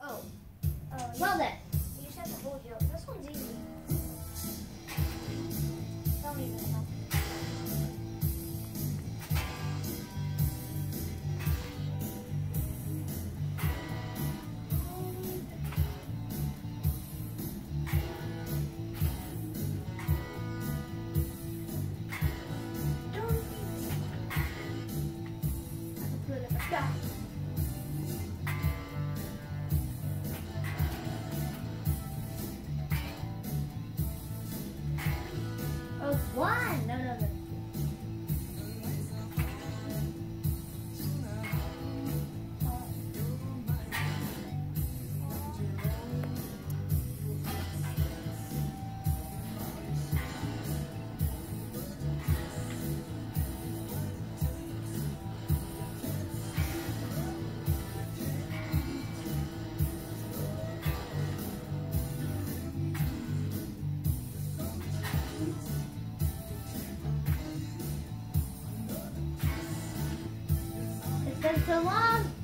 Oh. Well then. You just have to hold you up. This one's easy. Don't even help. Yeah. Oh, one. No. It's been so long.